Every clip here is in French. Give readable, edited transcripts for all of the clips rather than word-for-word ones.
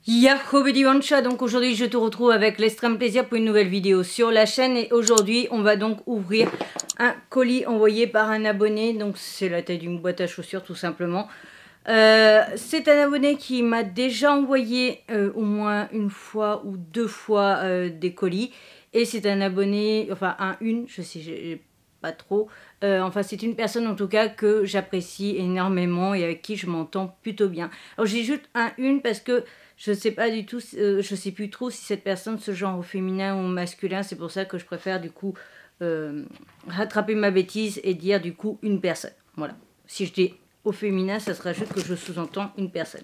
Yahoo Betty Wancha, donc aujourd'hui je te retrouve avec l'extrême plaisir pour une nouvelle vidéo sur la chaîne et aujourd'hui on va donc ouvrir un colis envoyé par un abonné, donc c'est la taille d'une boîte à chaussures tout simplement. C'est un abonné qui m'a déjà envoyé au moins une fois ou deux fois des colis et c'est un abonné, enfin je sais j'ai pas trop, enfin c'est une personne en tout cas que j'apprécie énormément et avec qui je m'entends plutôt bien. Alors j'ai juste une parce que je sais pas du tout, je sais plus trop si cette personne se genre au féminin ou au masculin, c'est pour ça que je préfère du coup rattraper ma bêtise et dire du coup une personne. Voilà, si je dis au féminin, ça sera juste que je sous-entends une personne.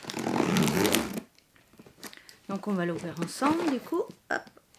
Donc on va l'ouvrir ensemble du coup. Hop.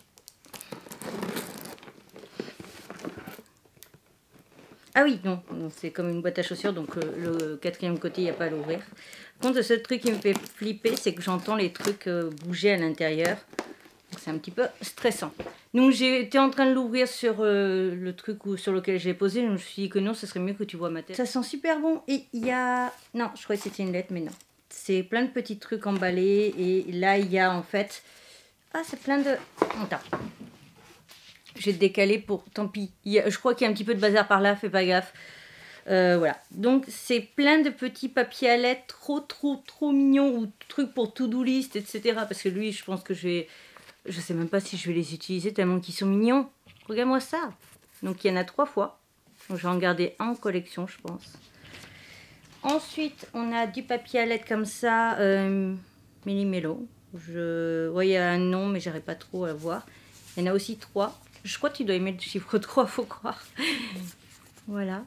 Ah oui, non, c'est comme une boîte à chaussures, donc le quatrième côté, il n'y a pas à l'ouvrir. Par contre, le seul truc qui me fait flipper, c'est que j'entends les trucs bouger à l'intérieur. C'est un petit peu stressant. Donc j'étais en train de l'ouvrir sur le truc sur lequel j'ai posé. Donc je me suis dit que non, ce serait mieux que tu vois ma tête. Ça sent super bon. Et il y a... Non, je croyais que c'était une lettre, mais non. C'est plein de petits trucs emballés. Et là, il y a en fait... Ah, c'est plein de... Attends. J'ai décalé pour... Tant pis. Je crois qu'il y a un petit peu de bazar par là. Fais pas gaffe. Voilà. Donc c'est plein de petits papiers à lettres trop mignons. Ou trucs pour to-do list, etc. Parce que lui, je pense que je vais... Je sais même pas si je vais les utiliser tellement qu'ils sont mignons. Regarde-moi ça. Donc il y en a 3 fois. Donc je vais en garder un en collection, je pense. Ensuite, on a du papier à lettres comme ça. Méli-mélo. Il y a un nom, mais j'arrive pas trop à voir. Il y en a aussi 3. Je crois que tu dois aimer le chiffre 3, faut croire. Voilà.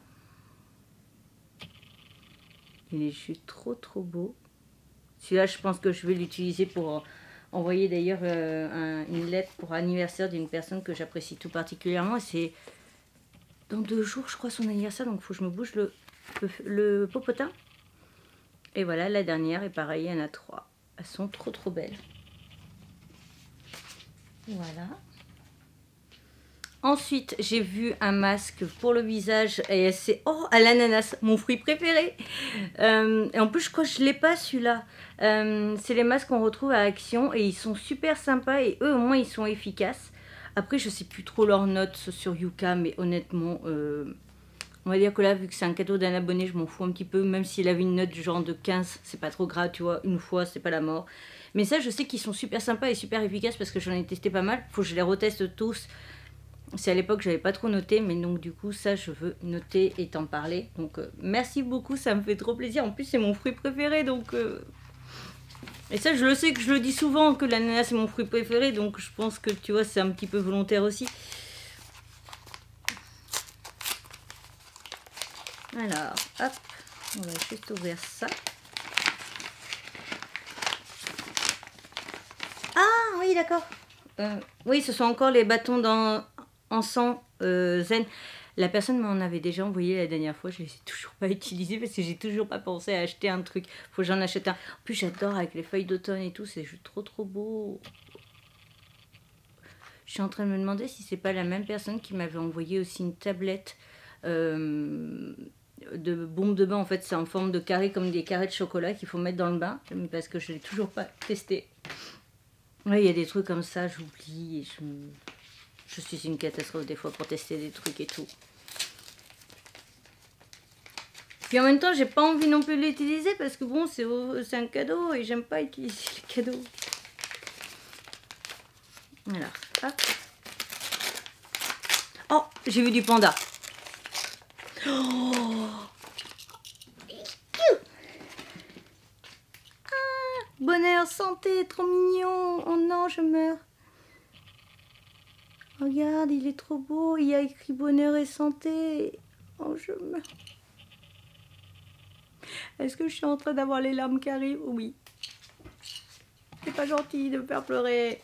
Il est juste trop beau. Celui-là, je pense que je vais l'utiliser pour... envoyer d'ailleurs une lettre pour anniversaire d'une personne que j'apprécie tout particulièrement. C'est dans 2 jours, je crois, son anniversaire. Donc, il faut que je me bouge le popotin. Et voilà, la dernière. Et pareil, il y en a 3. Elles sont trop belles. Voilà. Ensuite, j'ai vu un masque pour le visage. Et c'est... Oh, à l'ananas, mon fruit préféré. Et en plus, je crois que je ne l'ai pas, celui-là. C'est les masques qu'on retrouve à Action. Et ils sont super sympas. Et eux, au moins, ils sont efficaces. Après, je ne sais plus trop leurs notes sur Yuka. Mais honnêtement, on va dire que là, vu que c'est un cadeau d'un abonné, je m'en fous un petit peu. Même s'il avait une note du genre de 15, c'est pas trop grave, tu vois. Une fois, c'est pas la mort. Mais ça, je sais qu'ils sont super sympas et super efficaces. Parce que j'en ai testé pas mal. Faut que je les reteste tous. C'est à l'époque j'avais pas trop noté, mais donc du coup ça je veux noter et t'en parler. Donc merci beaucoup, ça me fait trop plaisir. En plus c'est mon fruit préféré, donc et ça je le sais que je le dis souvent que l'ananas c'est mon fruit préféré, donc je pense que tu vois c'est un petit peu volontaire aussi. Alors hop, on va juste ouvrir ça. Ah oui d'accord. Oui, ce sont encore les bâtons en sang zen. La personne m'en avait déjà envoyé la dernière fois. Je ne les ai toujours pas utilisés parce que j'ai toujours pas pensé à acheter un truc. Faut que j'en achète un. En plus, j'adore avec les feuilles d'automne et tout. C'est trop beau. Je suis en train de me demander si c'est pas la même personne qui m'avait envoyé aussi une tablette de bombe de bain. En fait, c'est en forme de carré comme des carrés de chocolat qu'il faut mettre dans le bain. Parce que je l'ai toujours pas testé. Oui, il y a des trucs comme ça, j'oublie. Je suis une catastrophe des fois pour tester des trucs et tout. Puis en même temps, j'ai pas envie non plus de l'utiliser parce que bon, c'est un cadeau et j'aime pas utiliser les cadeaux. Alors, hop. Oh, j'ai vu du panda. Oh. Bonheur, santé, trop mignon. Oh non, je meurs. Regarde, il est trop beau. Il y a écrit bonheur et santé. Oh, je meurs. Est-ce que je suis en train d'avoir les larmes qui arrivent? Oui. C'est pas gentil de me faire pleurer.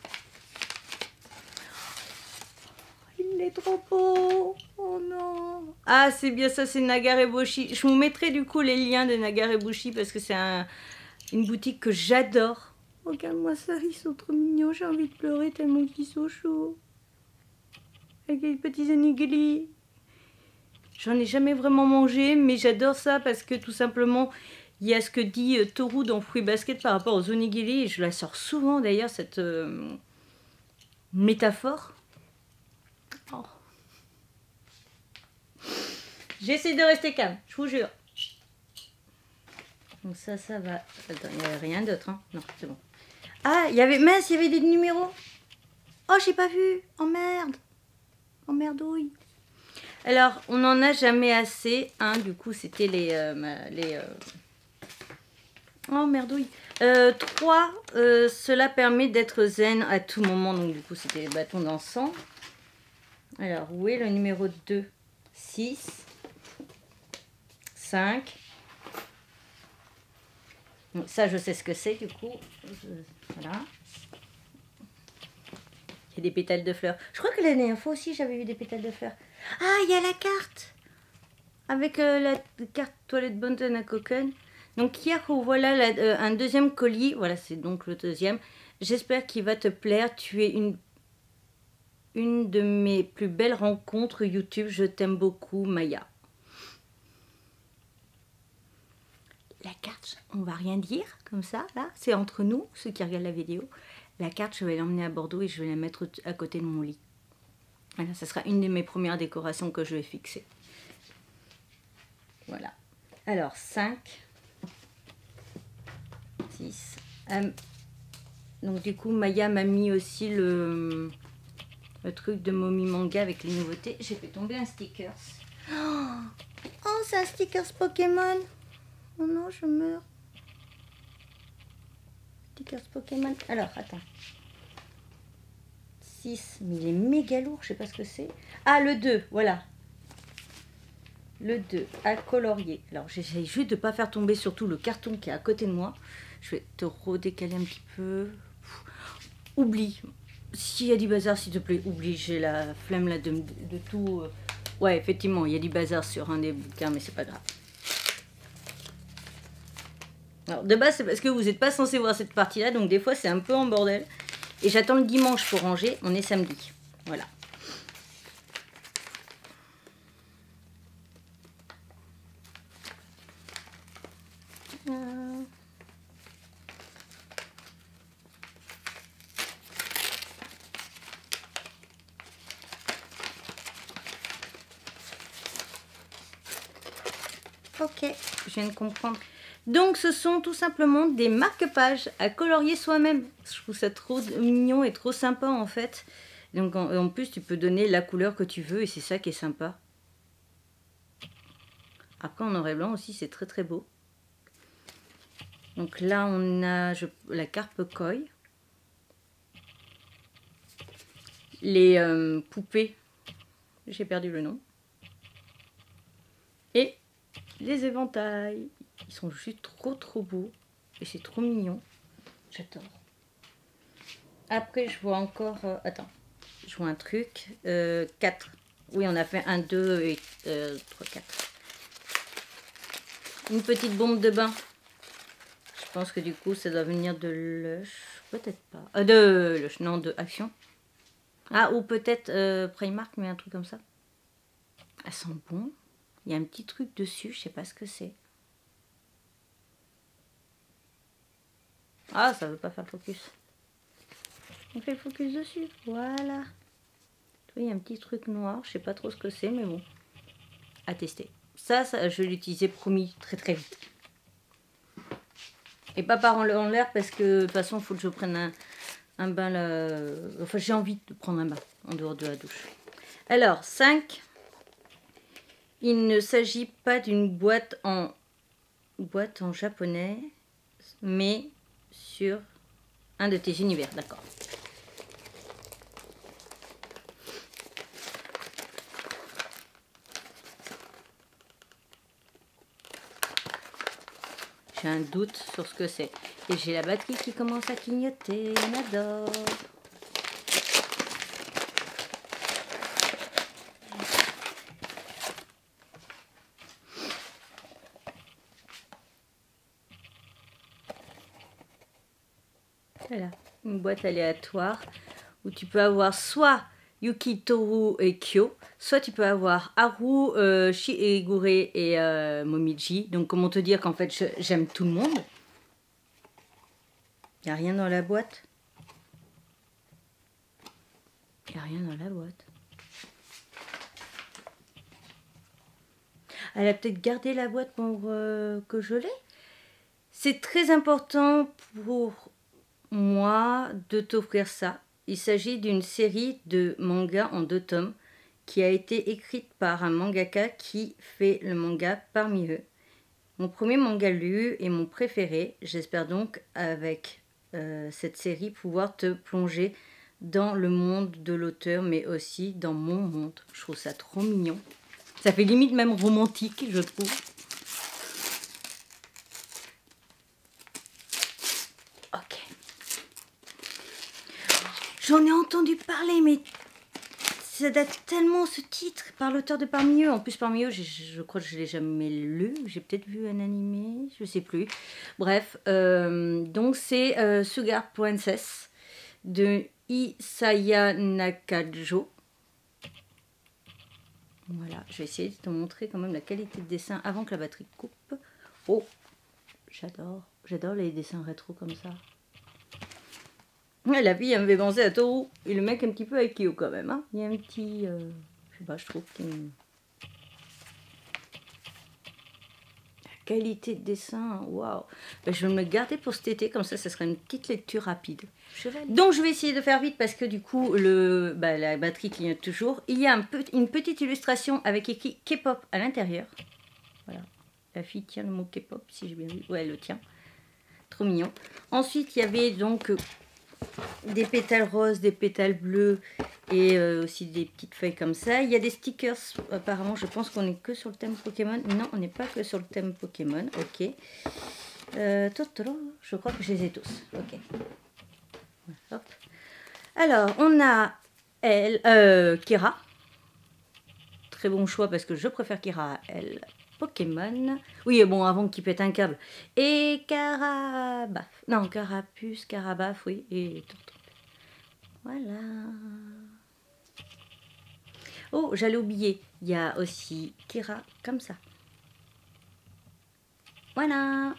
Il est trop beau. Oh non. Ah, c'est bien ça, c'est Nagareboshi. Je vous mettrai du coup les liens de Nagareboshi parce que c'est une boutique que j'adore. Regarde-moi ça, ils sont trop mignons. J'ai envie de pleurer tellement qu'ils sont chauds. Avec les petits onigiri. J'en ai jamais vraiment mangé, mais j'adore ça parce que tout simplement, Il y a ce que dit Toru dans Fruit Basket par rapport aux onigiri, et je la sors souvent d'ailleurs, cette métaphore. Oh. J'essaie de rester calme, je vous jure. Donc ça va. Attends, il n'y a rien d'autre, hein? Non, c'est bon. Ah, il y avait des numéros. Oh, j'ai pas vu. Oh merde. Oh merdouille. Alors, on n'en a jamais assez. Hein, du coup, c'était Oh merdouille. 3, cela permet d'être zen à tout moment. Donc, du coup, c'était les bâtons d'encens. Alors, où est le numéro 2? 6. 5. Donc, ça, je sais ce que c'est, du coup. Voilà. Il y a des pétales de fleurs. Je crois que la dernière fois aussi, j'avais vu des pétales de fleurs. Ah, il y a la carte. Avec la carte toilette Bonton à Cocken. Donc, hier, voilà un deuxième colis. Voilà, c'est donc le deuxième. J'espère qu'il va te plaire. Tu es une de mes plus belles rencontres YouTube. Je t'aime beaucoup, Maya. La carte, on va rien dire comme ça, là. C'est entre nous, ceux qui regardent la vidéo. La carte, je vais l'emmener à Bordeaux et je vais la mettre à côté de mon lit. Voilà, ça sera une de mes premières décorations que je vais fixer. Voilà. Alors, 5, 6. Donc, du coup, Maya m'a mis aussi le truc de Momi Manga avec les nouveautés. J'ai fait tomber un sticker. Oh, c'est un sticker Pokémon. Oh non, je meurs. Stickers Pokémon. Alors, attends. 6, mais il est méga lourd, je sais pas ce que c'est. Ah, le 2, voilà. Le 2, à colorier. Alors, j'essaye juste de ne pas faire tomber surtout le carton qui est à côté de moi. Je vais te redécaler un petit peu. Oublie. S'il y a du bazar, s'il te plaît, oublie. J'ai la flemme là de tout. Ouais, effectivement, il y a du bazar sur un des bouquins, mais c'est pas grave. Alors, de base, c'est parce que vous n'êtes pas censé voir cette partie-là, donc des fois, c'est un peu en bordel. Et j'attends le dimanche pour ranger. On est samedi. Voilà. Ok, je viens de comprendre. Donc, ce sont tout simplement des marque-pages à colorier soi-même. Je trouve ça trop mignon et trop sympa, en fait. Donc, en plus, tu peux donner la couleur que tu veux et c'est ça qui est sympa. Après, en noir et blanc aussi, c'est très très beau. Donc là, on a la carpe koi. Les poupées, j'ai perdu le nom. Et les éventails. Ils sont juste trop beaux. Et c'est trop mignon. J'adore. Après, je vois encore... attends. Je vois un truc. 4. Oui, on a fait 1, 2 et 3, 4. Une petite bombe de bain. Je pense que du coup, ça doit venir de Lush. Peut-être pas. De Lush, non, de Action. Ah, ou peut-être Primark, mais un truc comme ça. Elles sont bon. Il y a un petit truc dessus, je sais pas ce que c'est. Ah, ça veut pas faire le focus. On fait le focus dessus, voilà. Il y a un petit truc noir, je sais pas trop ce que c'est, mais bon. À tester. Ça je vais l'utiliser, promis, très vite. Et pas par en l'air, parce que de toute façon, il faut que je prenne un bain là. Enfin, j'ai envie de prendre un bain en dehors de la douche. Alors, 5. Il ne s'agit pas d'une boîte en japonais, mais sur un de tes univers, d'accord. J'ai un doute sur ce que c'est. Et j'ai la batterie qui commence à clignoter, on adore. Voilà, une boîte aléatoire où tu peux avoir soit Yuki, Toru et Kyo. Soit tu peux avoir Haru, Shigure et Momiji. Donc comment te dire qu'en fait j'aime tout le monde. Il n'y a rien dans la boîte. Il n'y a rien dans la boîte. Elle a peut-être gardé la boîte pour que je l'ai. C'est très important pour moi de t'offrir ça. Il s'agit d'une série de mangas en 2 tomes qui a été écrite par un mangaka qui fait le manga parmi eux. Mon premier manga lu et mon préféré. J'espère donc avec cette série pouvoir te plonger dans le monde de l'auteur mais aussi dans mon monde. Je trouve ça trop mignon. Ça fait limite même romantique, je trouve. Ok. J'en ai entendu parler, mais ça date tellement ce titre par l'auteur de Parmi eux. En plus, Parmi eux, je crois que je ne l'ai jamais lu. J'ai peut-être vu un animé, je ne sais plus. Bref, donc c'est Sugar Princess de Isaya Nakajo. Voilà, je vais essayer de te montrer quand même la qualité de dessin avant que la batterie coupe. Oh, j'adore les dessins rétro comme ça. La fille, elle me fait penser à Toru. Et le mec un petit peu à Kyo quand même. Hein. Il y a un petit... je sais pas, je trouve qu'il y a une... La qualité de dessin, waouh. Ben, je vais me le garder pour cet été, comme ça sera une petite lecture rapide. Donc je vais essayer de faire vite parce que du coup, la batterie clignote toujours. Il y a une petite illustration avec écrit K-pop à l'intérieur. Voilà. La fille tient le mot K-pop, si j'ai bien vu. Ouais, elle le tient. Trop mignon. Ensuite, il y avait donc... des pétales roses, des pétales bleus et aussi des petites feuilles comme ça. Il y a des stickers, apparemment je pense qu'on est que sur le thème Pokémon. Non, on n'est pas que sur le thème Pokémon, ok. Je crois que je les ai tous, ok. Hop. Alors, on a Kira. Très bon choix parce que je préfère Kira à elle. Pokémon. Oui, bon, avant qu'il pète un câble. Et Carabaf. Non, Carapuce, Carabaf, oui. Et voilà. Oh, j'allais oublier. Il y a aussi Kira comme ça. Voilà.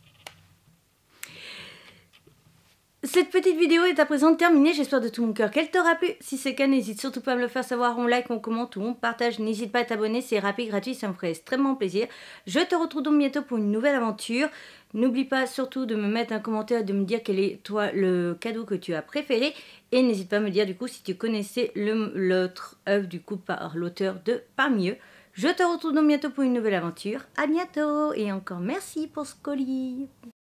Cette petite vidéo est à présent terminée, j'espère de tout mon cœur qu'elle t'aura plu. Si c'est le cas, n'hésite surtout pas à me le faire savoir, on like, on commente ou on partage. N'hésite pas à t'abonner, c'est rapide, gratuit, ça me ferait extrêmement plaisir. Je te retrouve donc bientôt pour une nouvelle aventure. N'oublie pas surtout de me mettre un commentaire, de me dire quel est toi le cadeau que tu as préféré. Et n'hésite pas à me dire du coup si tu connaissais l'autre œuvre du coup par l'auteur de Parmi eux. Je te retrouve donc bientôt pour une nouvelle aventure. À bientôt et encore merci pour ce colis.